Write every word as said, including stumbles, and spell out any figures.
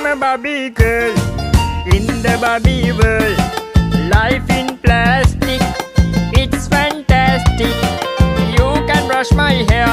a Barbie girl in the Barbie world. Life in plastic, it's fantastic. You can brush my hair